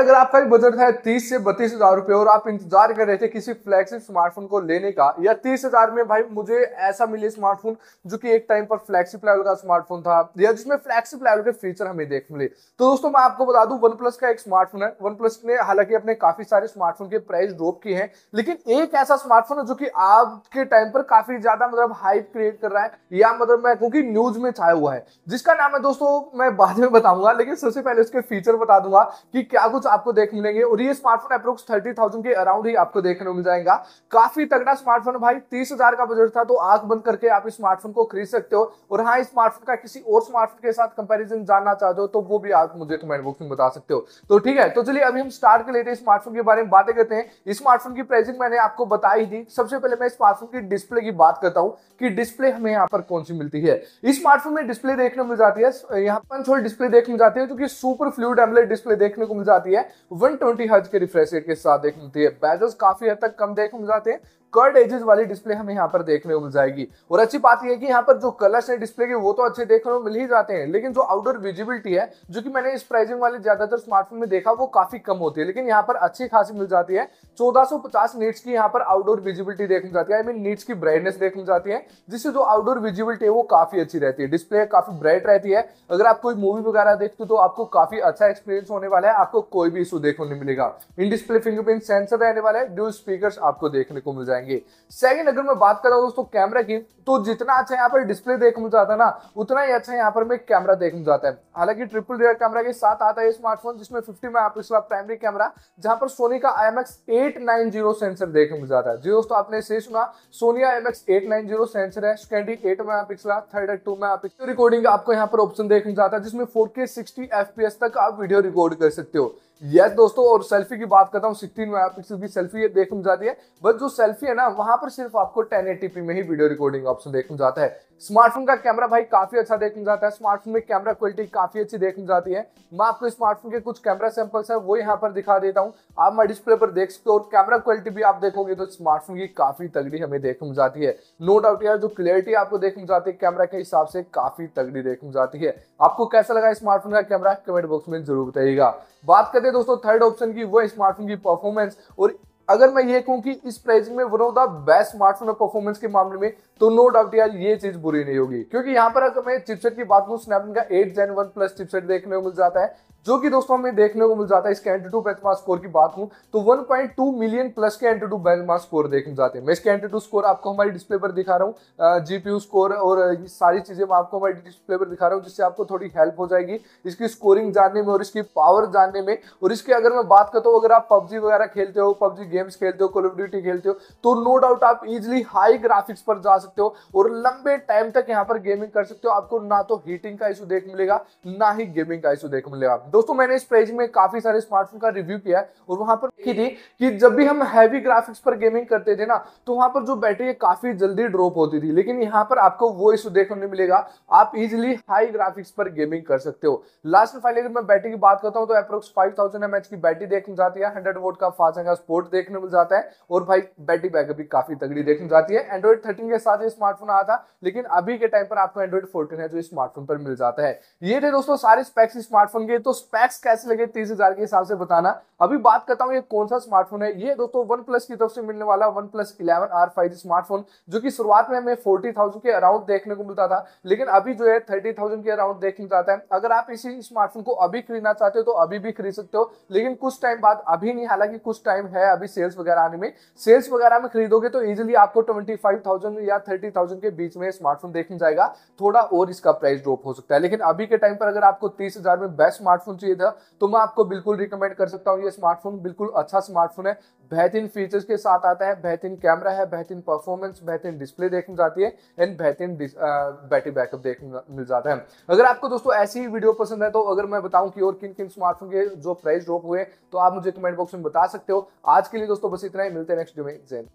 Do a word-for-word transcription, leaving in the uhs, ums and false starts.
अगर आपका भी बजट है तीस से बत्तीस हजार रुपए और आप इंतजार कर रहे थे किसी फ्लैगशिप स्मार्टफोन को लेने का, या तीस हजार में भाई मुझे ऐसा मिले स्मार्टफोन जो कि एक टाइम पर फ्लैगशिप लेवल का स्मार्टफोन था या जिसमें फ्लैगशिप लेवल के फीचर हमें देख मिले, तो दोस्तों मैं आपको बता दूं वन प्लस का एक स्मार्टफोन है। वन प्लस ने हालांकि अपने काफी सारे स्मार्टफोन के प्राइस ड्रॉप किए हैं, लेकिन एक ऐसा स्मार्टफोन है जो कि आपके टाइम पर काफी ज्यादा मतलब हाइप क्रिएट कर रहा है, या मतलब मैं क्योंकि न्यूज में छाया हुआ है, जिसका नाम है दोस्तों मैं बाद में बताऊंगा, लेकिन सबसे पहले उसके फीचर बता दूंगा कि क्या कुछ आपको देखने मिलेंगे। और ये स्मार्टफोन अप्रोक्स थर्टी थाउजेंड के अराउंड ही आपको देखने को मिल जाएगा। काफी तगड़ा स्मार्टफोन है भाई, तीस हजार का बजट था तो आंख बंद करके आप इस स्मार्टफोन को खरीद सकते हो। और हाँ, इस स्मार्टफोन का किसी और स्मार्टफोन के साथ कंपैरिजन जानना चाहते हो तो वो भी आप मुझे कमेंट बॉक्स में बता सकते हो। तो ठीक है, तो चलिए अभी हम स्टार्ट कर लेते हैं स्मार्टफोन के बारे में बातें करते हैं। इस स्मार्टफोन की प्राइसिंग मैंने आपको बताई थी। सबसे पहले मैं स्मार्टफोन की डिस्प्ले की बात करता हूं कि डिस्प्ले हमें यहाँ पर कौन सी मिलती है। इस स्मार्टफोन में डिस्प्ले देखने को मिल जाती है, यहाँ पंच होल डिस्प्ले देखने मिल जाती है, जो कि सुपर फ्लूइड एमोलेड डिस्प्ले देखने को मिल जाती है। वन ट्वेंटी हर्ट्ज के रिफ्रेश रेट के साथ देखने मिलती है। बेजल्स काफी हद तक कम देखने मिल जाते हैं। कर्ड एजेस वाली डिस्प्ले हमें यहाँ पर देखने को मिल जाएगी। और अच्छी बात यह है कि यहाँ पर जो कलर्स है डिस्प्ले के वो तो अच्छे देखने को मिल ही जाते हैं, लेकिन जो आउटडोर विजिबिलिटी है जो कि मैंने इस प्राइसिंग वाले ज्यादातर स्मार्टफोन में देखा वो काफी कम होती है, लेकिन यहाँ पर अच्छी खासी मिल जाती है। चौदह सौ पचास नीट्स की यहाँ पर आउटडोर विजिबिलिटी देखने जाती है, आई मीन नीट्स की ब्राइटनेस देखने जाती है, जिससे जो आउटडोर विजिबिलिटी है वो काफी अच्छी रहती है। डिस्प्ले काफी ब्राइट रहती है। अगर आप कोई मूवी वगैरह देखते हो तो आपको काफी अच्छा एक्सपीरियंस होने वाला है, आपको कोई भी इशू देखने को नहीं मिलेगा। इन डिस्प्ले फिंगरप्रिंट सेंसर रहने वाला है, ड्यूल स्पीकर्स आपको देखने को मिल जाएंगे। सेकंड, अगर मैं बात कर रहा हूं दोस्तों कैमरा की, तो जितना अच्छा यहाँ पर डिस्प्ले देखने मिल जाता है ना, उतना ही अच्छा यहाँ पर में कैमरा देखने जाता है। हालांकि ट्रिपल रियर कैमरा के साथ आता है स्मार्टफोन, जिसमें फिफ्टी मेगापिक्सल प्राइमरी कैमरा, जहां पर सोनी का I M X eight ninety sensor देखने मिल जाता है। जी दोस्तों, आपने सही सुना, Sony I M X eight ninety sensor है। Secondary eight megapixel, third two megapixel recording आपको यहाँ पर ऑप्शन देखने जाता है, जिसमें फोर के सिक्सटी एफ पी एस तक आप वीडियो रिकॉर्ड कर सकते हो। यस दोस्तों, और सेल्फी की बात करता हूँ, सिक्सटीन मेगापिक्सल की सेल्फी देखने जाती है, बस जो सेल्फी है ना वहां पर सिर्फ आपको टेन एटी पी में ही वीडियो रिकॉर्डिंग ऑप्शन देखने जाता है। स्मार्टफोन का कैमरा भाई काफी अच्छा देखने जाता है। स्मार्टफोन में कैमरा क्वालिटी काफी अच्छी देखने जाती है। मैं आपको स्मार्टफोन के कुछ कैमरा सैंपल्स है वो यहाँ पर दिखा देता हूँ, आप मैं डिस्प्ले पर देख सकते हो। और कैमरा क्वालिटी भी आप देखोगे तो स्मार्टफोन की काफी तगड़ी हमें देखने जाती है। नो डाउट यार, जो क्लियरिटी आपको देखने जाती है कैमरा के हिसाब से काफी तगड़ी देखने जाती है। आपको कैसा लगा स्मार्टफोन का कैमरा कमेंट बॉक्स में जरूर बताइएगा। बात करते हैं दोस्तों थर्ड ऑप्शन की, वो स्मार्टफोन की परफॉर्मेंस। और अगर मैं ये कहूं कि इस प्राइसिंग में one of the best smartphone performance के मामले में, तो नो डाउट यार ये चीज बुरी नहीं होगी, क्योंकि यहाँ पर अगर मैं चिपसेट की बात करूं, स्नैपड्रैगन का eight gen one plus chipset देखने को मिल जाता है, जो कि दोस्तों हमें देखने को मिल जाता है। इसके एंट्री टू बेंचमार्क स्कोर की बात करूं तो one point two million plus के एंट्री टू बेंचमार्क स्कोर देखने जाते हैं। मैं इसके एंट्री टू स्कोर आपको हमारी डिस्प्ले पर दिखा रहा हूँ, जीपीयू स्कोर और ये सारी चीजें मैं आपको हमारी डिस्प्ले पर दिखा रहा हूँ, जिससे आपको थोड़ी हेल्प हो जाएगी इसकी स्कोरिंग जानने में और इसकी पावर जानने में। और इसके अगर मैं बात करता हूँ, अगर आप पबजी वगैरह खेलते हो, पबजी गेम्स खेलते हो, कॉल ऑफ ड्यूटी खेलते हो, तो नो डाउट आप इजिली हाई ग्राफिक्स पर जा सकते हो और लंबे टाइम तक यहाँ पर गेमिंग कर सकते हो। आपको ना तो हीटिंग का इशू देख मिलेगा, ना ही गेमिंग का इशू देख मिलेगा। दोस्तों मैंने इस प्राइस में काफी सारे स्मार्टफोन का रिव्यू किया है और वहां पर देखी थी कि जब भी हम हैवी ग्राफिक्स पर गेमिंग करते थे ना, तो वहां पर जो बैटरी काफी जल्दी ड्रॉप होती थी, लेकिन यहाँ पर आपको वो इशू देखने को मिलेगा। आप इजिली हाई ग्राफिक्स पर गेमिंग कर सकते हो। लास्ट में फाइनली अगर मैं बैटरी की बात करता हूँ तो अप्रोक्स फाइव थाउजेंड एमएच की बैटरी देखने जाती है, हंड्रेड वोल्ट का फास्ट चार्जिंग सपोर्ट देखने मिल जाता है और भाई बैटरी बैकअप भी काफी तगड़ी देखने जाती है। एंड्रॉइड थर्टीन के साथ ये स्मार्टफोन आया था, लेकिन अभी के टाइम पर आपको एंड्रॉइड फोर्टीन है जो स्मार्टफोन पर मिल जाता है। ये थे दोस्तों सारे स्पेक्स स्मार्टफोन के। तो स्पेक्स कैसे लगे तीस हजार के हिसाब से बताना। अभी बात करता हूँ ये कौन सा स्मार्टफोन है। ये दोस्तों वन प्लस की तरफ से मिलने वाला OnePlus eleven R five smartphone, जो कि शुरुआत में हमें फोर्टी थाउजेंड के अराउंड देखने को मिलता था, लेकिन अभी जो है थर्टी थाउजेंड के अराउंड देखने जाता है। अगर आप इसी स्मार्टफोन को अभी खरीदना चाहते हो तो अभी भी खरीद सकते हो, लेकिन कुछ टाइम बाद, अभी नहीं, हालांकि कुछ टाइम है अभी सेल्स वगैरह आने में। सेल्स वगैरह में खरीदोगे तो इजीली आपको ट्वेंटी फाइव थाउजेंड या थर्टी थाउजेंड के बीच में स्मार्टफोन देखने जाएगा। थोड़ा और इसका प्राइस ड्रॉप हो सकता है, लेकिन अभी के टाइम पर अगर आपको तीस हजार में बेस्ट स्मार्टफोन चाहिए था तो मैं आपको बिल्कुल रिकमेंड कर सकता हूँ। ये स्मार्टफोन बिल्कुल अच्छा स्मार्टफोन है, बेहतरीन फीचर्स के साथ आता है, बेहतरीन कैमरा है, बेहतरीन परफॉर्मेंस, बेहतरीन डिस्प्ले देखने जाती है एंड बेहतरीन बैटरी बैकअप देखने मिल जाता है। अगर आपको दोस्तों ऐसी ही वीडियो पसंद है तो अगर मैं बताऊं कि और किन किन स्मार्टफोन के जो प्राइस ड्रॉप हुए तो आप मुझे कमेंट बॉक्स में बता सकते हो। आज के लिए दोस्तों बस इतना ही, मिलते हैं नेक्स्ट वीडियो में। जय हिंद।